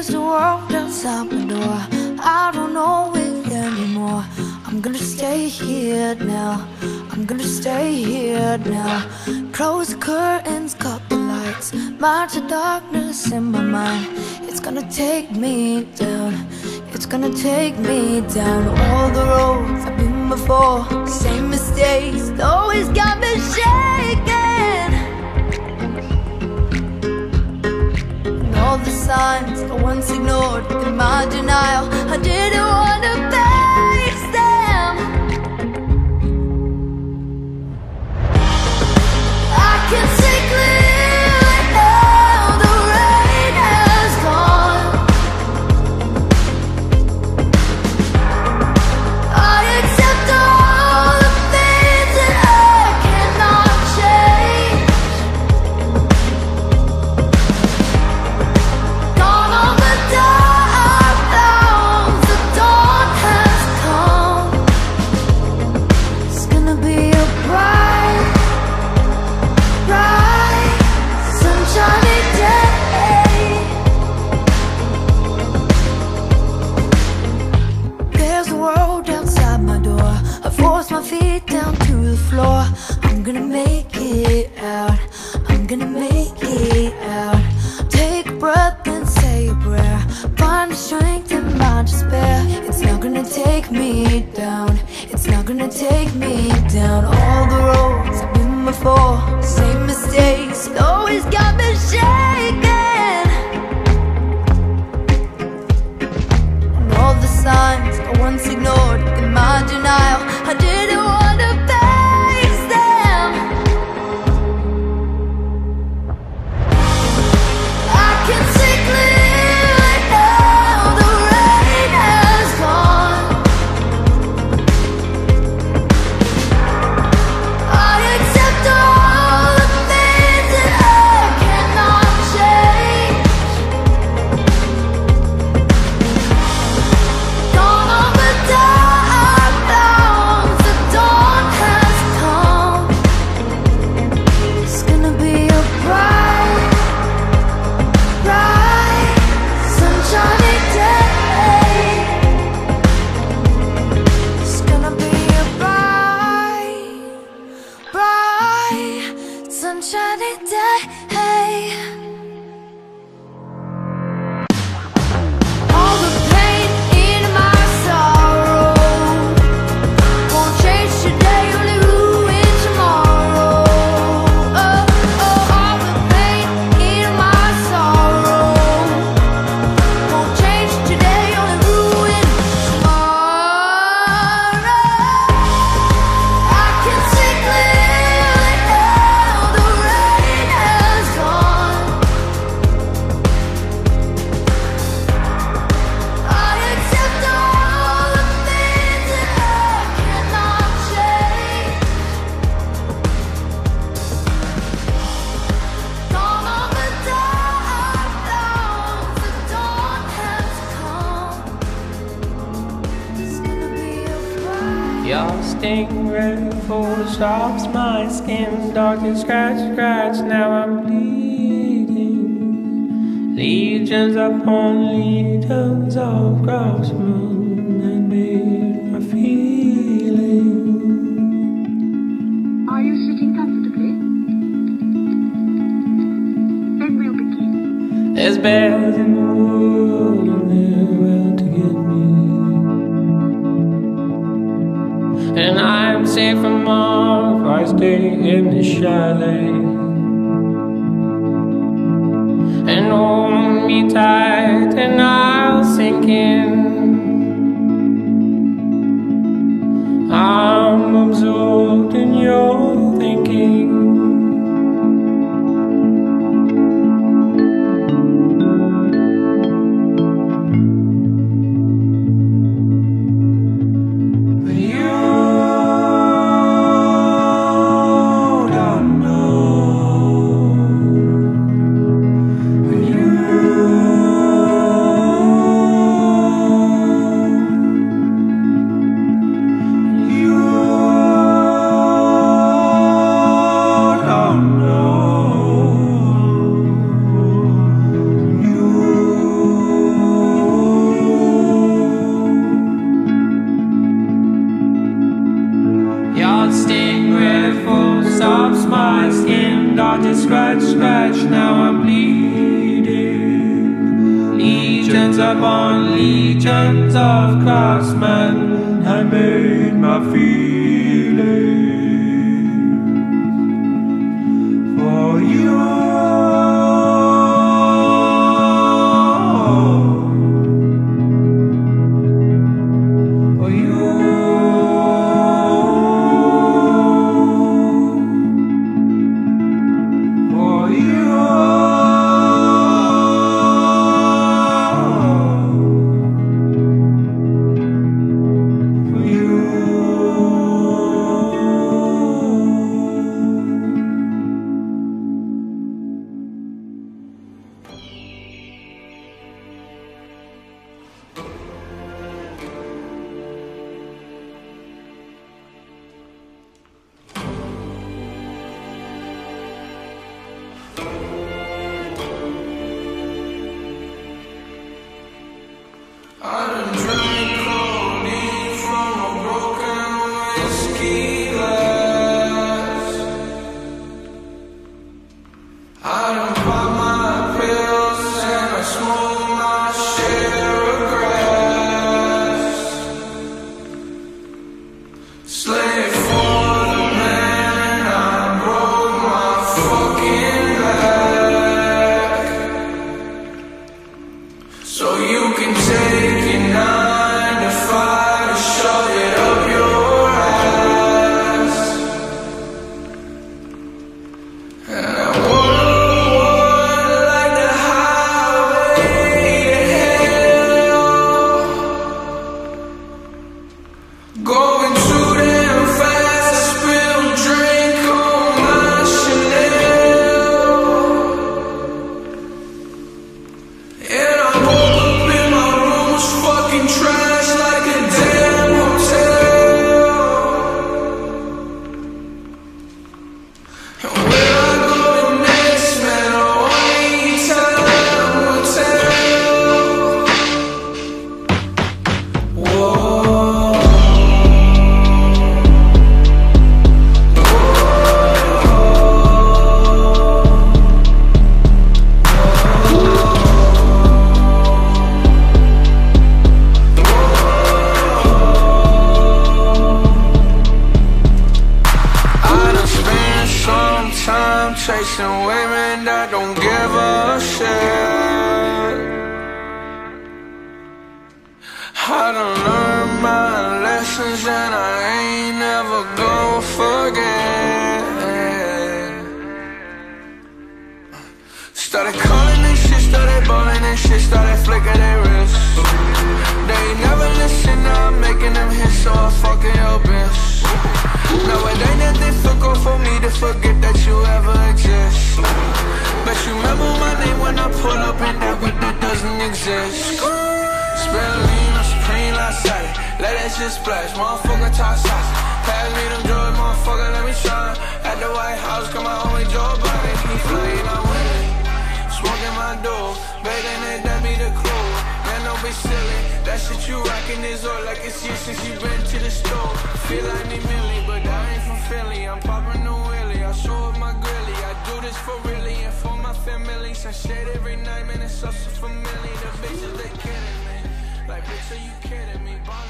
There's a world outside my door. I don't know it anymore. I'm gonna stay here now. I'm gonna stay here now. Close the curtains, cut the lights. March the darkness in my mind. It's gonna take me down. It's gonna take me down. All the roads I've been before, same mistakes, always got me shaking. And all the signs I once ignored in my denial, I didn't want to face them. I can see clearly now, the rain has gone. I accept all the things that I cannot change. Gone all the dark clouds, the dawn has come. It's gonna be a bright, bright, sunshiny day. There's a world outside my door. I force my feet down to the floor. I'm gonna make it out. I'm gonna make it out. Take a breath and say a prayer. Find the strength in my despair. It's not gonna take me down. It's not gonna take me down. All the roads I've been before, same mistakes, it always got me shaking. And all the signs I once ignored in my denial, I didn't want to face them. I can see clearly now, the rain has gone. I accept all the things that I cannot change. Gone all the dark clouds, the dawn has come. It's gonna be a bright, bright, sunshiny day. It's gonna be a bright, bright, sunshiny day. All the pain in my sorrow won't change today, only ruin tomorrow. All the pain in my sorrow won't change today, only ruin tomorrow. I can see clearly now, the rain has gone. I accept all the things that I cannot change. Gone all the dark clouds, the dawn has come. It's gonna be a bright. Your stingray photoshops my skin, dark and scratch, scratch. Now I'm bleeding. Legions upon legions of gross moon and made my feeling. Are you sitting comfortably? Then we'll begin. There's bears in the wood and they're out to get me. And I'm safe from all if I stay in the chalet. And hold me tight and I'll sink in. I'm absorbed in your thinking. But you don't know. But you Lines upon legions of craftsmen had made my feelings for you. Chasing women that don't give a shit. I done learned my lessons and I ain't never gon' forget. Started calling and shit, started balling and shit, started flicking their wrists. They ain't never listen, now I'm making them hits, so I fucking your bitch. Now it ain't that difficult for me to forget that you ever exist. But you remember my name when I pull up in that whip that doesn't exist. Spend lean on Supreme last Saturday, let that shit splash, motherfucker talk sauce. Pass me them drugs, motherfucker, let me shine. At the White House, come my homie Joe Biden, he flying, I'm winning. Smoking my dough, begging it, that be the clue. Man, don't be silly, that shit you rockin' is all like it's you since you been to the store. Feel like me Millie, but I ain't from Philly, I'm poppin' no wheelie. I show up my grilly, I do this for really and for my family. Some shit every night, man, it's so familiar. The bitches, they kidding me, like bitch, are you kidding me?